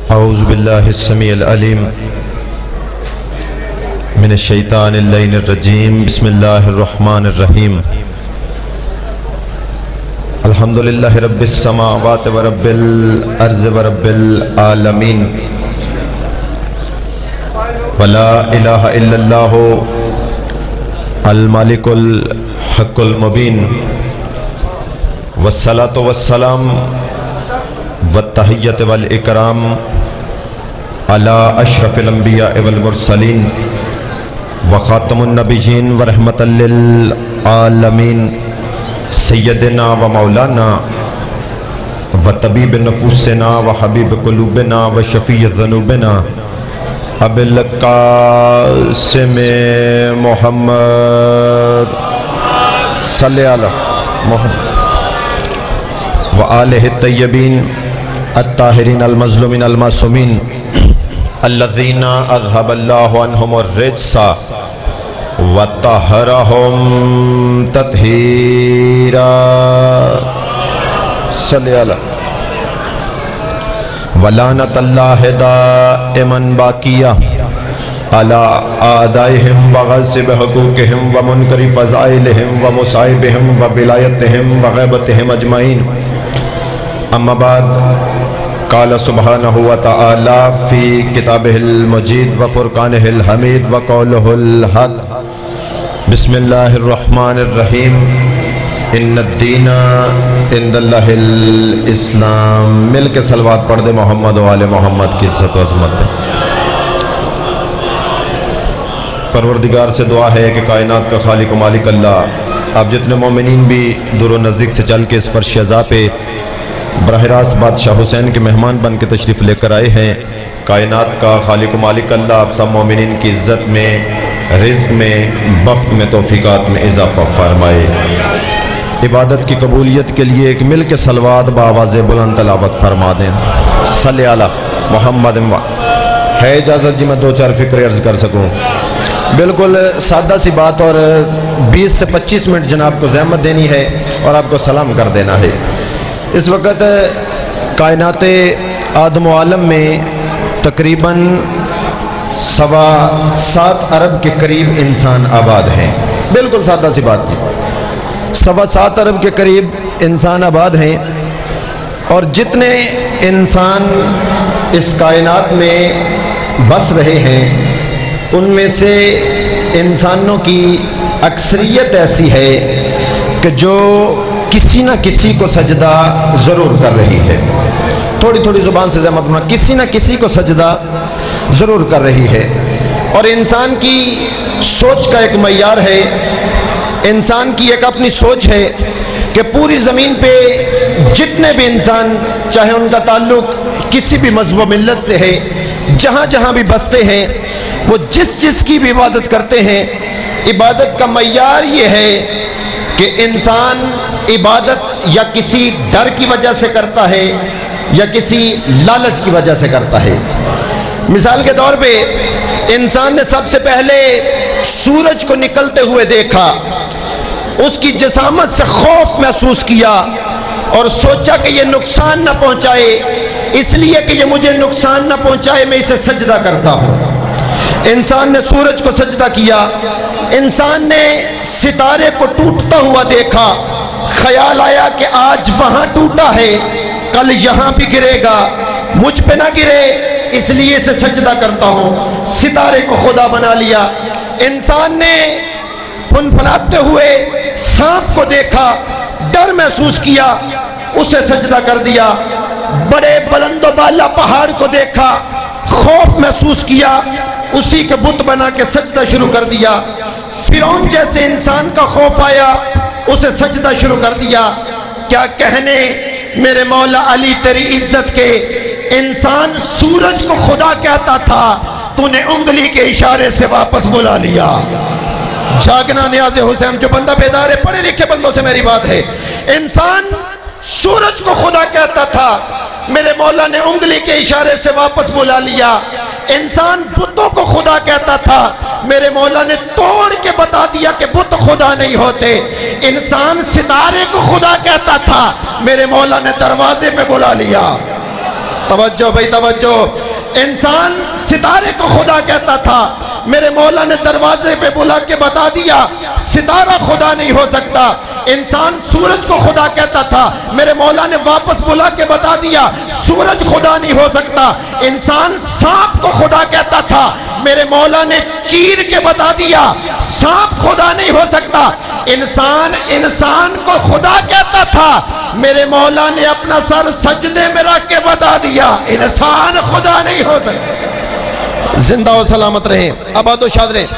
اعوذ باللہ السمیع العلیم من الشیطان اللعین الرجیم بسم اللہ الرحمن الرحیم الحمدللہ رب السماوات ورب الارض ورب العالمین ولا الہ الا اللہ المالک الحق المبین والصلاة والسلام والتحیت والاکرام علی اشرف الانبیاء والمرسلین وخاتم النبیین ورحمۃ للعالمین سیدنا و مولانا وطبیب نفوسنا وحبیب قلوبنا وشفیع ذنوبنا ابی القاسم محمد صلی علی محمد وآلہ الطیبین الطاہرین المظلومین المعصومین الذین اذهب اللہ عنہم الرجس وطہرہم تطہیرا صلی اللہ ولعنت اللہ دائما باقیہ علی اعدائہم وغصب حقوقہم ومنکر فضائلہم ومصائبہم وبلایتہم وغیبتہم اجمعین اما بعد قال سبحانہ وتعالی فی کتابہ المجید وفرقانہ الحمید وقولہ الحق بسم اللہ الرحمن الرحیم ان الدین عند اللہ الاسلام مل کے صلوات پڑھ دے محمد و آل محمد کی عزت و عظمت دے۔ پروردگار سے دعا ہے کہ کائنات کا خالق و مالک اللہ آپ جتنے مومنین بھی دور و نزدیک سے چل کے اس فرش عزا پہ براہ راست بادشاہ حسین کے مہمان بن کے تشریف لے کر آئے ہیں، کائنات کا خالق و مالک اللہ آپ سب مومنین کی عزت میں، رزق میں، بخت میں، توفیقات میں اضافہ فرمائے۔ عبادت کی قبولیت کے لیے ایک مل کے صلوات بآواز بلند تلاوت فرما دیں۔ صلی علی محمد ہے اجازت جی میں دو چار فکرے عرض کر سکوں؟ بالکل سادہ سی بات، اور 20 سے 25 منٹ جناب کو زحمت دینی ہے اور آپ کو سلام کر دینا ہے۔ اس وقت کائنات آدم و عالم میں تقریباً 7.25 ارب کے قریب انسان آباد ہیں۔ بالکل سادہ سی بات تھی، 7.25 ارب کے قریب انسان آباد ہیں، اور جتنے انسان اس کائنات میں بس رہے ہیں ان میں سے انسانوں کی اکثریت ایسی ہے کہ جو کسی نہ کسی کو سجدہ ضرور کر رہی ہے۔ تھوڑی تھوڑی زبان سے زحمت ہونا، کسی نہ کسی کو سجدہ ضرور کر رہی ہے۔ اور انسان کی سوچ کا ایک معیار ہے، انسان کی ایک اپنی سوچ ہے کہ پوری زمین پہ جتنے بھی انسان، چاہے ان کا تعلق کسی بھی مذہب و ملت سے ہے، جہاں جہاں بھی بستے ہیں، وہ جس کی بھی عبادت کرتے ہیں، عبادت کا معیار یہ ہے کہ انسان عبادت یا کسی ڈر کی وجہ سے کرتا ہے یا کسی لالچ کی وجہ سے کرتا ہے۔ مثال کے طور پہ انسان نے سب سے پہلے سورج کو نکلتے ہوئے دیکھا، اس کی جسامت سے خوف محسوس کیا اور سوچا کہ یہ نقصان نہ پہنچائے، اس لیے کہ یہ مجھے نقصان نہ پہنچائے میں اسے سجدہ کرتا ہوں۔ انسان نے سورج کو سجدہ کیا، انسان نے ستارے کو ٹوٹتا ہوا دیکھا، خیال آیا کہ آج وہاں ٹوٹا ہے کل یہاں بھی گرے گا، مجھ پہ نہ گرے اس لیے اسے سجدہ کرتا ہوں، ستارے کو خدا بنا لیا۔ انسان نے پھنپھناتے ہوئے سانپ کو دیکھا، ڈر محسوس کیا، اسے سجدہ کر دیا۔ بڑے بلند و بالا پہاڑ کو دیکھا، خوف محسوس کیا، اسی کے بت بنا کے سجدہ شروع کر دیا۔ فرعون جیسے انسان کا خوف آیا، اسے سجدہ شروع کر دیا۔ کیا کہنے میرے مولا علی تیری عزت کے، انسان سورج کو خدا کہتا تھا، تو نے انگلی کے اشارے سے واپس بلا لیا۔ جاگنا نیاز حسین، جو بندہ بیدار ہے، پڑھے لکھے بندوں سے میری بات ہے، انسان سورج کو خدا کہتا تھا، میرے مولا نے انگلی کے اشارے سے واپس بلا لیا۔ انسان بتوں کو خدا کہتا تھا، میرے مولا نے توڑ کے بتا دیا کہ بت خدا نہیں ہوتے۔ انسان ستارے کو خدا کہتا تھا، میرے مولا نے دروازے پہ بلا لیا۔ توجہ بھائی توجہ، انسان ستارے کو خدا کہتا تھا، میرے مولا نے دروازے پہ بلا کے بتا دیا ستارہ خدا نہیں ہو سکتا۔ انسان سورج کو خدا کہتا تھا، میرے مولا نے واپس بلا کے بتا دیا سورج خدا نہیں ہو سکتا۔ انسان سانپ کو خدا کہتا تھا، میرے مولا نے چیر کے بتا دیا سانپ خدا نہیں ہو سکتا۔ انسان کو خدا کہتا تھا، میرے مولا نے اپنا سر سجدے میں رکھ کے بتا دیا انسان خدا نہیں ہو سکتا۔ زندہ و سلامت رہیں، آباد و شاد رہیں۔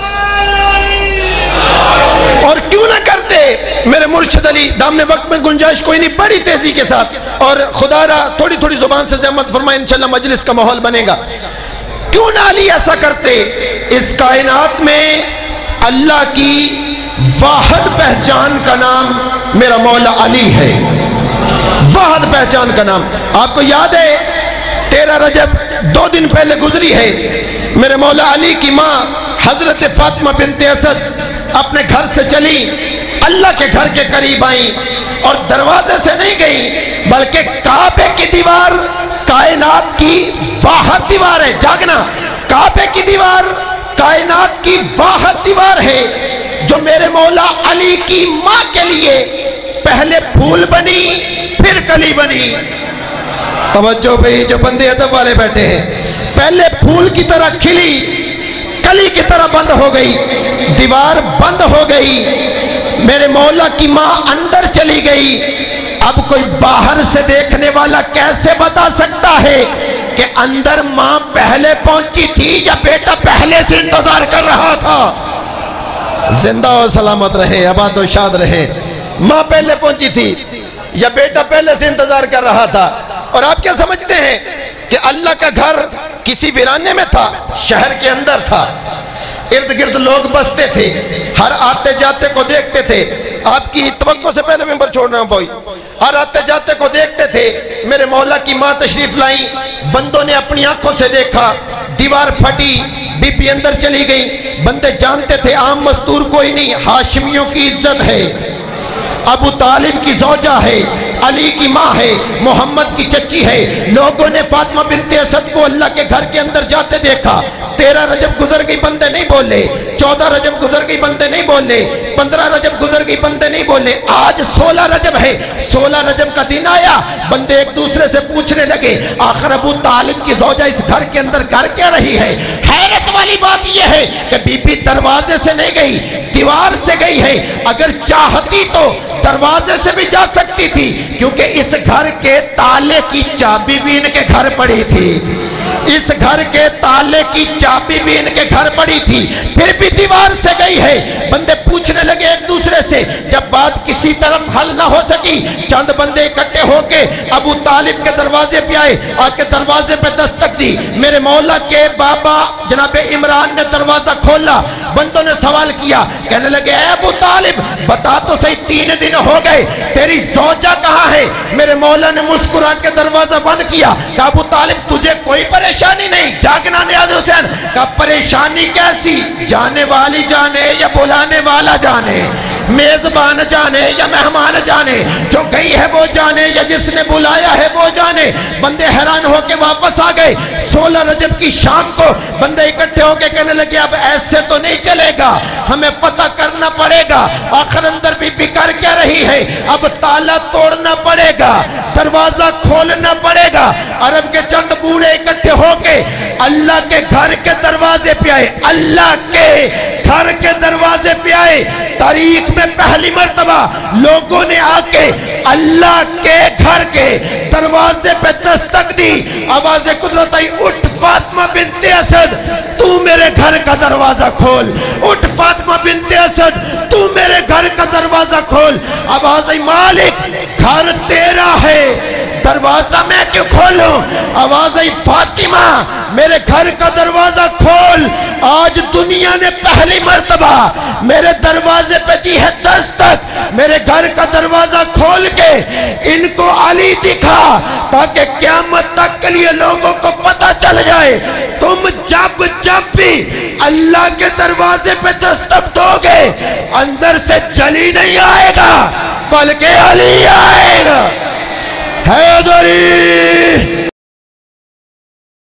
اور کیوں نہ کرتے میرے مرشد علی دامن وقت میں گنجائش کوئی نہیں، بڑی تیزی کے ساتھ، اور خدا را تھوڑی تھوڑی زبان سے زحمت فرمائے، انشاءاللہ مجلس کا ماحول بنے گا۔ کیوں نہ علی ایسا کرتے؟ اس کائنات میں اللہ کی واحد پہچان کا نام میرا مولا علی ہے، واحد پہچان کا نام۔ آپ کو یاد ہے 13 رجب 2 دن پہلے گزری ہے، میرے مولا علی کی ماں حضرت فاطمہ بنت اسد اپنے گھر سے چلی، اللہ کے گھر کے قریب آئیں، اور دروازے سے نہیں گئیں بلکہ کعبے کی دیوار، کائنات کی واحد دیوار ہے، جاگنا، کعبے کی دیوار کائنات کی واحد دیوار ہے جو میرے مولا علی کی ماں کے لیے پہلے پھول بنی پھر کلی بنی۔ توجہ بھئی، جو بندے ادب والے بیٹھے ہیں، پہلے پھول کی طرح کھلی، کلی کی طرح بند ہو گئی، دیوار بند ہو گئی، میرے مولا کی ماں اندر چلی گئی۔ اب کوئی باہر سے دیکھنے والا کیسے بتا سکتا ہے کہ اندر ماں پہلے پہنچی تھی یا بیٹا پہلے سے انتظار کر رہا تھا؟ زندہ و سلامت رہے، آباد و شاد رہے۔ ماں پہلے پہنچی تھی یا بیٹا پہلے سے انتظار کر رہا تھا؟ اور آپ کیا سمجھتے ہیں کہ اللہ کا گھر کسی ویرانے میں تھا؟ شہر کے اندر تھا، ارد گرد لوگ بستے تھے، ہر آتے جاتے کو دیکھتے تھے۔ آپ کی توقع سے پہلے ممبر چھوڑ رہا ہوں بھائی، ہر آتے جاتے کو دیکھتے تھے۔ میرے مولا کی ماں تشریف لائیں، بندوں نے اپنی آنکھوں سے دیکھا، دیوار پھٹی، بی بی اندر چلی گئی۔ بندے جانتے تھے عام مستور کوئی نہیں، ہاشمیوں کی عزت ہے، ابو طالب کی زوجہ ہے، علی کی ماں ہے، محمد کی چچی ہے۔ لوگوں نے فاطمہ بنت اسد کو اللہ کے گھر کے اندر جاتے دیکھا۔ 13 رجب گزر گئی، بندے نہیں بولے، 14 رجب گزر گئی، بندے نہیں بولے، 15 رجب گزر گئی، بندے نہیں بولے۔ آج 16 رجب ہے، 16 رجب کا دن آیا، بندے ایک دوسرے سے پوچھنے لگے آخر ابو طالب کی زوجہ اس گھر کے اندر کر کیا رہی ہے؟ حیرت والی بات یہ ہے کہ بی بی دروازے سے نہیں گئی، دیوار سے گئی ہے۔ اگر چاہتی تو دروازے سے بھی جا سکتی تھی، کیونکہ اس گھر کے تالے کی چابی بھی ان کے گھر پڑی تھی، اس گھر کے تالے کی چابی بھی ان کے گھر پڑی تھی، پھر بھی دیوار سے گئی ہے۔ بندے پوچھنے لگے ایک دوسرے سے، جب بات کسی طرف حل نہ ہو سکی، چند بندے اکٹھے ہو کے ابو طالب کے دروازے پہ آئے، آ کے دروازے پہ دستک دی۔ میرے مولا کے بابا جناب عمران نے دروازہ کھولا، بندوں نے سوال کیا، کہنے لگے اے ابو طالب بتا تو صحیح، 3 دن ہو گئے، تیری زوجہ کہاں ہے؟ میرے مولا نے مسکرا کے دروازہ بند کیا، کہا ابو طالب تجھے کوئی پریشانی نہیں؟ جاگنا نیاز حسین، کہا پریشانی کیسی؟ جانے والی جانے یا بلانے والا جانے، میزبان جانے یا مہمان جانے، جو گئی ہے وہ جانے یا جس نے بلایا ہے وہ جانے۔ بندے حیران ہو کے واپس آ گئے۔ 16 رجب کی شام کو بندے اکٹھے ہو کے کہنے لگے اب ایسے تو نہیں چلے گا، ہمیں پتہ کرنا پڑے گا آخر اندر بی بی کر کیا رہی ہے، اب تالا توڑنا پڑے گا، دروازہ کھولنا پڑے گا۔ عرب کے چند بوڑھے اکٹھے ہو کے اللہ کے گھر کے دروازے پہ آئے، اللہ کے گھر کے دروازے پہ آئے۔ تاریخ میں پہلی مرتبہ لوگوں نے آ کے اللہ کے گھر کے دروازے پہ دستک دی، آواز قدرت آئی، اٹھ فاطمہ بنت اسد تو میرے گھر کا دروازہ کھول، اٹھ فاطمہ بنت اسد تو میرے گھر کا دروازہ کھول۔ آواز آئی مالک گھر تیرا ہے، دروازہ میں کیوں کھولوں؟ آواز آئی فاطمہ میرے گھر کا دروازہ کھول۔ آج دنیا نے پہلی مرتبہ میرے دروازے پہ دی ہے دستک، میرے گھر کا دروازہ کھول کے ان کو علی دکھا، تاکہ قیامت تک کے لیے لوگوں کو پتہ چل جائے تم جب بھی اللہ کے دروازے پہ دستک دو گے اندر سے جلی نہیں آئے گا بلکہ علی آئے گا۔ حیدری